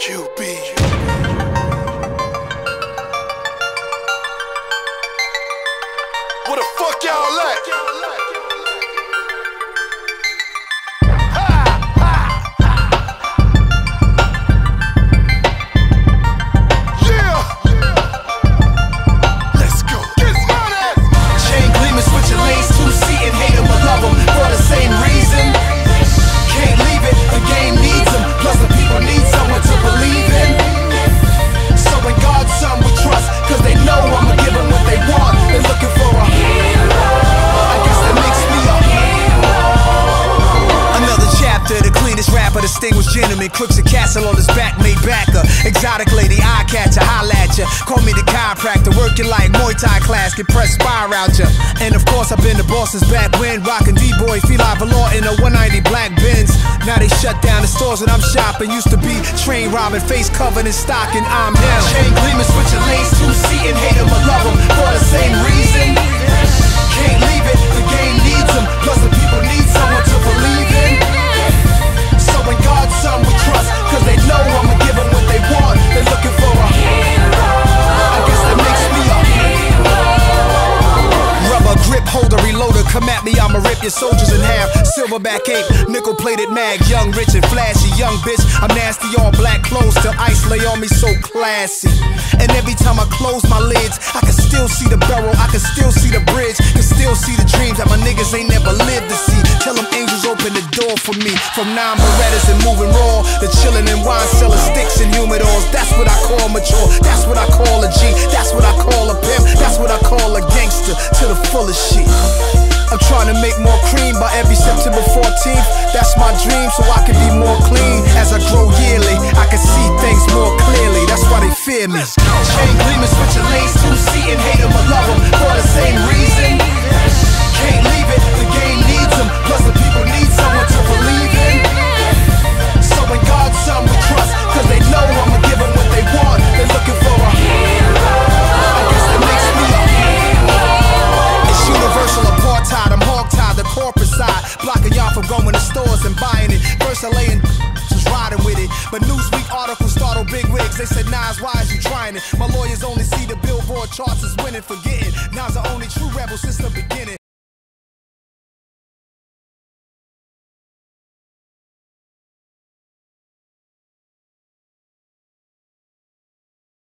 QB. Where the fuck y'all at? Distinguished gentleman, crooks a castle on his back, made backer. Exotic lady, eye catcher, holla at ya. Call me the chiropractor, working like Muay Thai class, get pressed fire out ya. And of course, I've been the boss since back when, rockin' D-boy, Feli Valor in a 190 black Benz. Now they shut down the stores that I'm shopping. Used to be train robbing, face covered in stocking. I'm him. Chain gleaming, switching lanes, two-seating, hate him or love him for the same reason. Can't leave it, the game needs him. Plus the people need someone to believe in. When God's son we trust, cause they know I'ma give them what they want. They're looking for a hero. I guess that makes me a hero. Rubber grip holder, reloader, come at me, I'ma rip your soldiers in half. Silverback ape, nickel-plated mag, young, rich and flashy, young bitch. I'm nasty, all black clothes till ice lay on me, so classy. And every time I close my lids, I can still see the barrel, I can still see the bridge, can still see the dreams that my niggas ain't never lived to see. Tell them angels open the door for me. From 9 Berettas and moving raw, the chillin' and wine selling sticks and humidors. That's what I call mature, that's what I call a G, that's what I call a pimp, that's what I call a gangster, to the fullest shit. I'm trying to make more cream by every September 14th. That's my dream, so I can be more clean. As I grow yearly, I can see things more clearly. That's why they fear me. Chain gleaming, switching lanes, two-seating, hate him or love him for the same reason. Can't leave it, the game needs him. Plus the people need someone to believe in. So when God's son we trust, cause they know I'ma give them what they want. They're looking for a hero. I guess that makes me a hero. It's universal apartheid, I'm hog-tied, the corporate side, blocking y'all from going to stores and buying it. First I lay in just riding with it, but Newsweek articles startled big wigs. They said, Nas, why is you trying it? My lawyers only see the Billboard charts as winning, forgetting Nas the only true rebel since the beginning.